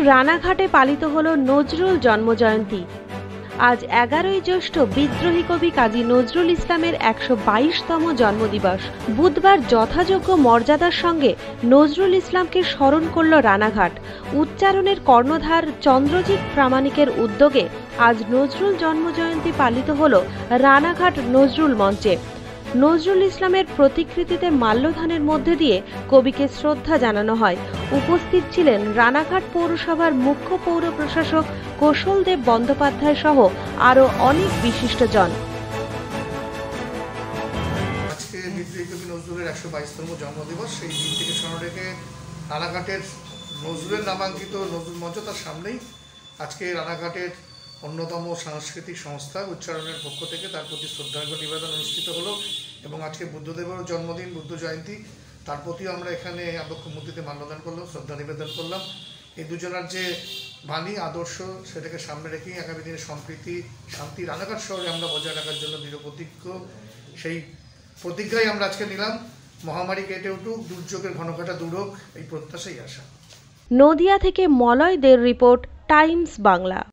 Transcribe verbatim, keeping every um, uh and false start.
রানাঘাটে পালিত হল নজরুল জন্মজয়ন্তী। আজ এগারোই জ্যৈষ্ঠ বিদ্রোহী কবি কাজী নজরুল ইসলামের একশো বাইশতম জন্মদিবস। বুধবার যথাযোগ্য মর্যাদার সঙ্গে নজরুল ইসলামকে স্মরণ করল রানাঘাট। উচ্চারণের কর্ণধার চন্দ্রজিৎ প্রামাণিকের উদ্যোগে আজ নজরুল জন্মজয়ন্তী পালিত হল রানাঘাট নজরুল মঞ্চে। নজরুল ইসলামের প্রতিকৃতিতে মাল্যদানের মধ্যে দিয়ে কবিকে শ্রদ্ধা জানানো হয়। উপস্থিত ছিলেন রানাঘাট পৌরসভার মুখ্য পৌর প্রশাসক কৌশলদেব বন্দ্যোপাধ্যায় সহ আরো অনেক বিশিষ্টজন। আজকে বিদ্রোহী কবি নজরুলের একশো বাইশতম জন্মদিবস, সেই দিনটিকে স্মরণ রেখে রানাঘাটের নজরুলের নামাঙ্কিত নজরুল মঞ্চ তার সামনেই আজকে রানাঘাটের অন্যতম সাংস্কৃতিক সংস্থা উচ্চারণের পক্ষ থেকে তার প্রতি শ্রদ্ধার্ঘ্য নিবেদন অনুষ্ঠিত হলো। এবং আজকে বুদ্ধদেবের জন্মদিন, বুদ্ধ জয়ন্তী, তার প্রতিও আমরা এখানে আবক্ষ মূর্তিতে মাল্যদান করলাম, শ্রদ্ধা নিবেদন করলাম। এই দুজনের যে বাণী আদর্শ, সেটাকে সামনে রেখেই আগামী দিনে সম্প্রীতি শান্তি রানাঘাট শহরে আমরা বজায় রাখার জন্য দৃঢ় প্রতিজ্ঞ, সেই প্রতিজ্ঞাই আমরা আজকে নিলাম। মহামারী কেটে উঠুক, দুর্যোগের ঘনঘটা দূর হোক, এই প্রত্যাশাই আশা। নদিয়া থেকে মলয় দের রিপোর্ট, টাইমস বাংলা।